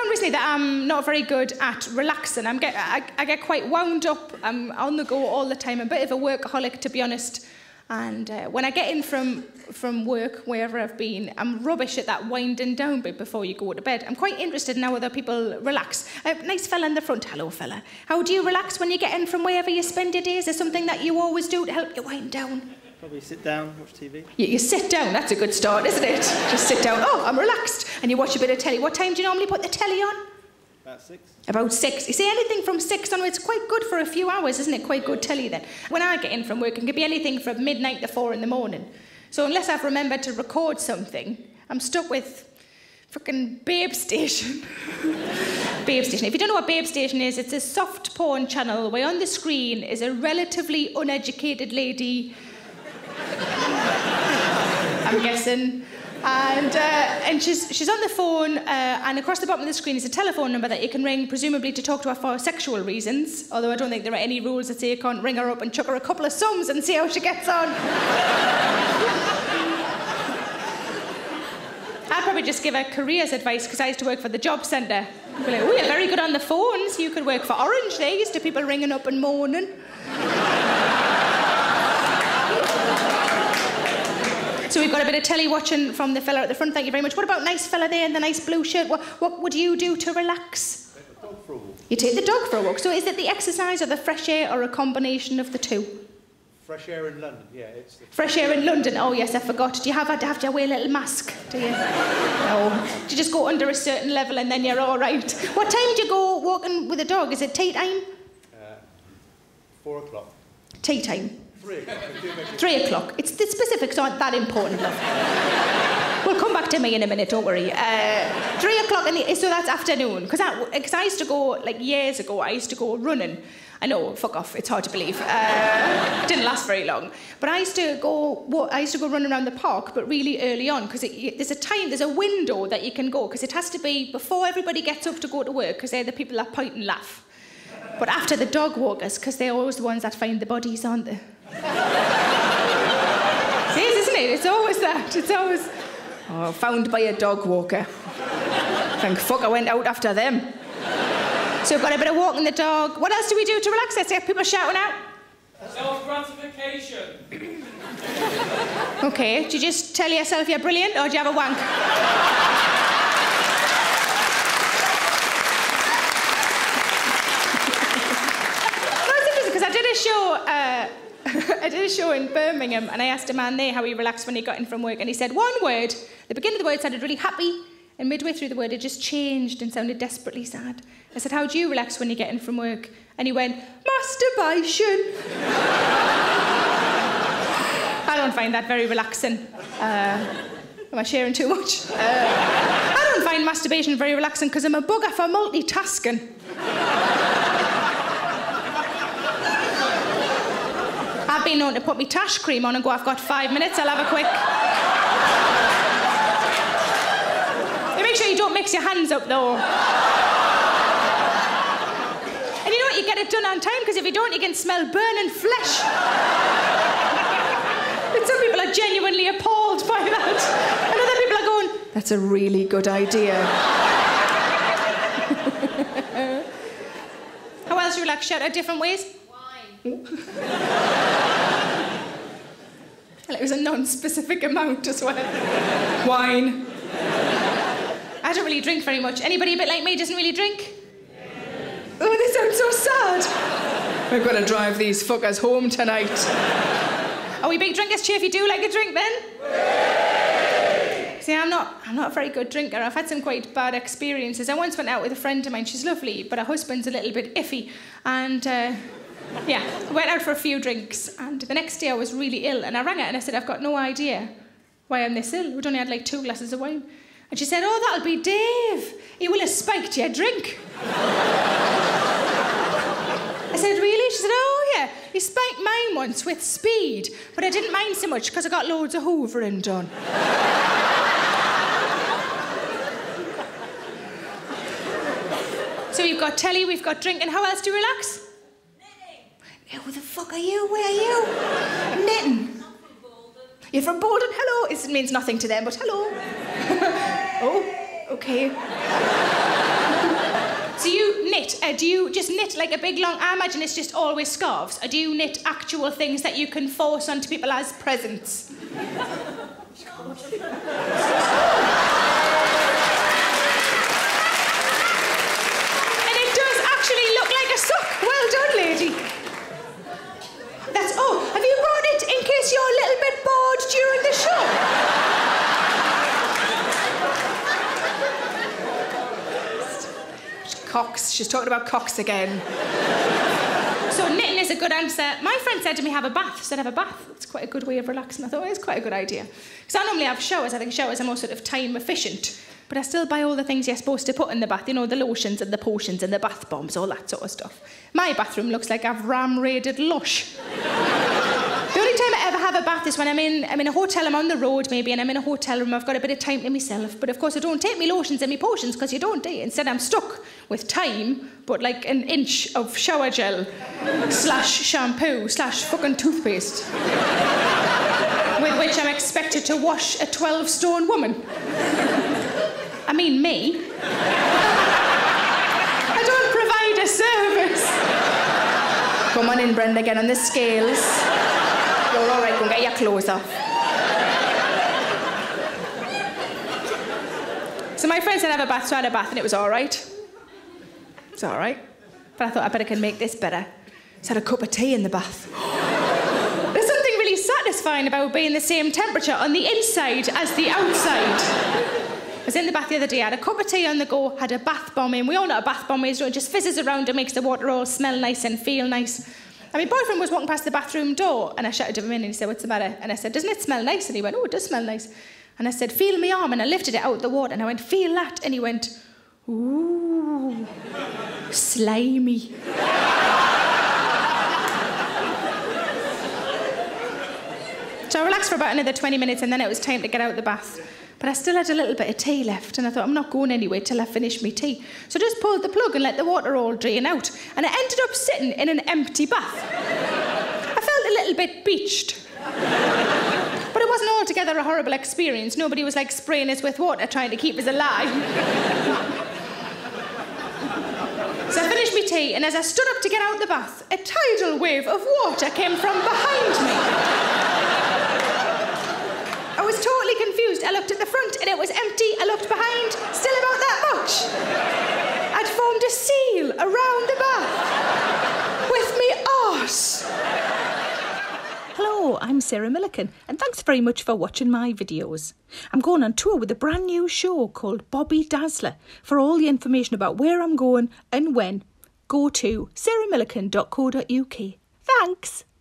found recently that I'm not very good at relaxing. I get quite wound up. I'm on the go all the time. I'm a bit of a workaholic, to be honest. And when I get in from work, wherever I've been, I'm rubbish at that winding down bit before you go to bed. I'm quite interested in how other people relax. Nice fella in the front. Hello, fella. How do you relax when you get in from wherever you spend your days? Is there something that you always do to help you wind down? Probably sit down, watch TV. You sit down. That's a good start, isn't it? Just sit down. Oh, I'm relaxed. And you watch a bit of telly. What time do you normally put the telly on? About 6. About 6. You see, anything from 6 onwards, it's quite good for a few hours, isn't it? Quite good telly then. When I get in from work, it can be anything from midnight to 4 in the morning. So unless I've remembered to record something, I'm stuck with fucking Babe Station. Babe Station. If you don't know what Babe Station is, it's a soft porn channel where on the screen is a relatively uneducated lady, I'm guessing, and she's on the phone, and across the bottom of the screen is a telephone number that you can ring, presumably to talk to her for sexual reasons, although I don't think there are any rules that say you can't ring her up and chuck her a couple of sums and see how she gets on. I'd probably just give her careers advice, because I used to work for the job centre. I'd be like, oh, you're very good on the phones. You could work for Orange. They're used to people ringing up and moaning. So we've got a bit of telly watching from the fella at the front, thank you very much. What about nice fella there in the nice blue shirt? What would you do to relax? Take the dog for a walk. You take the dog for a walk. So is it the exercise or the fresh air or a combination of the two? Fresh air in London, yeah. It's fresh air in London, oh yes, I forgot. Do you have to wear a little mask, do you? No. Do you just go under a certain level and then you're all right? What time do you go walking with a dog? Is it tea time? 4 o'clock. Tea time? 3 o'clock. 3 o'clock. The specifics aren't that important, love. We'll come back to me in a minute, don't worry. 3 o'clock, so that's afternoon. Because I used to go, like years ago, I used to go running. I know, fuck off, it's hard to believe. It didn't last very long. But I used to go running around the park, but really early on, because there's a window that you can go, because it has to be before everybody gets up to go to work, because they're the people that point and laugh. But after the dog walkers, because they're always the ones that find the bodies, aren't they? It is, isn't it? It's always that. It's always, oh, found by a dog walker. Thank fuck I went out after them. So we've got a bit of walking the dog. What else do we do to relax? Let's get people shouting out. Self-gratification. Okay, do you just tell yourself you're brilliant, or do you have a wank? Because I did a show in Birmingham, and I asked a man there how he relaxed when he got in from work, and he said one word. The beginning of the word sounded really happy, and midway through the word it just changed and sounded desperately sad. I said, how do you relax when you get in from work? And he went, masturbation. I don't find that very relaxing. Am I sharing too much? I don't find masturbation very relaxing because I'm a bugger for multitasking. I've been known to put my tash cream on and go, I've got 5 minutes, I'll have a quick... Make sure you don't mix your hands up, though. And you know what? You get it done on time, because if you don't, you can smell burning flesh. But some people are genuinely appalled by that. And other people are going, that's a really good idea. How else do you relax? Shout out different ways? Wine. Well, it was a non-specific amount as well. Wine. I don't really drink very much. Anybody a bit like me doesn't really drink? Yeah. Oh, they sound so sad. We're going to drive these fuckers home tonight. Are we big drinkers? Cheer if you do like a drink, then? Yeah. See, I'm not a very good drinker. I've had some quite bad experiences. I once went out with a friend of mine. She's lovely, but her husband's a little bit iffy. And, yeah, went out for a few drinks. And the next day I was really ill. And I rang her and I said, I've got no idea why I'm this ill. We'd only had like 2 glasses of wine. And she said, oh, that'll be Dave. He will have spiked your drink. I said, really? She said, oh, yeah. He spiked mine once with speed, but I didn't mind so much because I got loads of hoovering done. So we've got telly, we've got drink, and how else do you relax? Knitting. Who the fuck are you? Where are you? Knitting. You're from Bolton? Hello. It means nothing to them, but hello. Oh, okay. knit, do you just knit like a big long, I imagine it's just always scarves, or do you knit actual things that you can force onto people as presents? Well done, lady. That's, oh, have you brought it in case you're a little bit bored during the show? Cocks. She's talking about cocks again. So knitting is a good answer. My friend said to me, have a bath. She said, have a bath. It's quite a good way of relaxing. I thought, well, it's quite a good idea. Because I normally have showers. I think showers are more sort of time efficient. But I still buy all the things you're supposed to put in the bath. You know, the lotions and the potions and the bath bombs, all that sort of stuff. My bathroom looks like I've ram-raided Lush. The only time I ever have a bath is when I'm in a hotel, I'm on the road maybe, and I'm in a hotel room, I've got a bit of time to myself. But of course I don't take me lotions and me potions, because you don't, do you? Instead I'm stuck with time, but like an inch of shower gel, / shampoo, / fucking toothpaste. With which I'm expected to wash a 12-stone woman. I mean me. I don't provide a service. Come on in, Brenda, get on the scales. You're all right, go and get your clothes off. So my friend said have a bath, so I had a bath and it was all right. It's all right. But I thought I better can make this better. So I had a cup of tea in the bath. There's something really satisfying about being the same temperature on the inside as the outside. I was in the bath the other day, I had a cup of tea on the go, had a bath bomb in. We all know what a bath bomb is, it just fizzes around and makes the water all smell nice and feel nice. And my boyfriend was walking past the bathroom door and I shouted to him in and he said, what's the matter? And I said, doesn't it smell nice? And he went, oh, it does smell nice. And I said, feel my arm. And I lifted it out of the water and I went, feel that. And he went, ooh, slimy. So I relaxed for about another 20 minutes and then it was time to get out of the bath. But I still had a little bit of tea left and I thought, I'm not going anywhere till I finish my tea. So I just pulled the plug and let the water all drain out. And I ended up sitting in an empty bath. I felt a little bit beached. But it wasn't altogether a horrible experience. Nobody was like spraying us with water trying to keep us alive. So I finished my tea and as I stood up to get out the bath, a tidal wave of water came from behind me. I was totally confused. I looked at the front and it was empty. I looked behind, still about that much. I'd formed a seal around the bath with me arse. Hello, I'm Sarah Millican and thanks very much for watching my videos. I'm going on tour with a brand new show called Bobby Dazzler. For all the information about where I'm going and when, go to sarahmillican.co.uk. Thanks.